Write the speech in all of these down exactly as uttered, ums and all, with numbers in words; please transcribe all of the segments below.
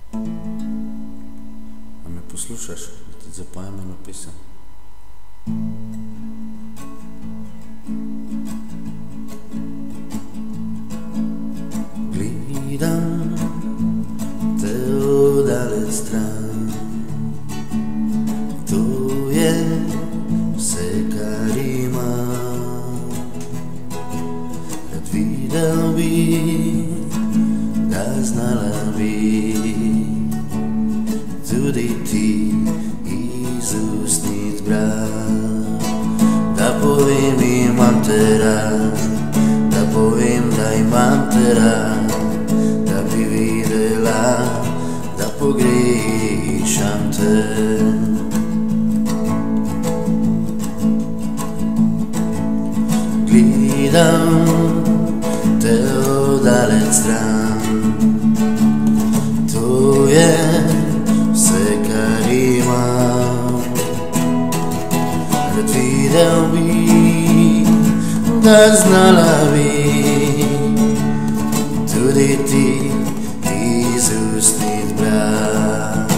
A me poslušaš, da ti zapojem eno pesem? Gledam te odale stran, to je vse, kar imam. Rad videl bi, da znala bi tudi ti iz ustnic brat. Da povem, imam te rad, da povem, da imam te rad, da bi videla, da pogrešam te. Gledam te oddalec stran, to je vse, kar imam. Rad videl bi, da znala bi tudi ti iz ustnic brat.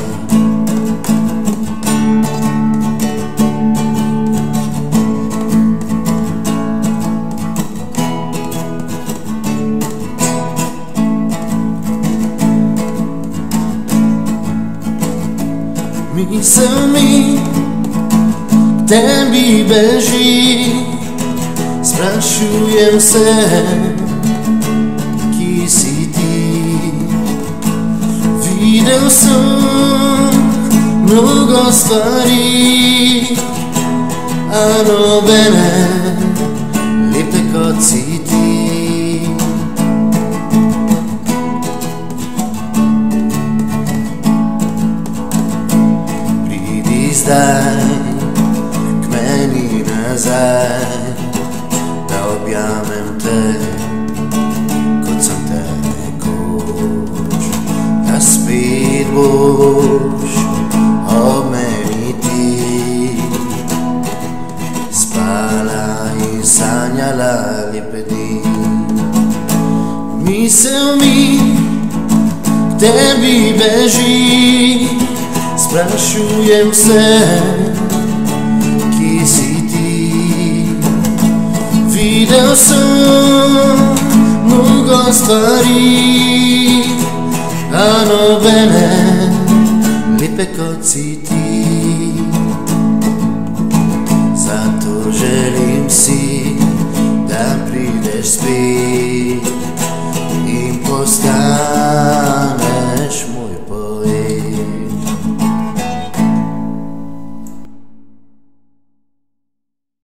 Misel mi k tebi beži, sprašujem se, ki si ti. Videl sem mnogo stvari, a nobene lepe kot si ti. Zdaj k meni nazaj, da objamem te, kot sem te nekoč. Da spet boš ob meni ti spala in sanjala lepe dni. Misel mi k tebi beži, sprašujem se, ki si ti. Videl sem mnogo stvari, a nobene lepe kot si ti. Zato želim si, da prideš spet in postaneš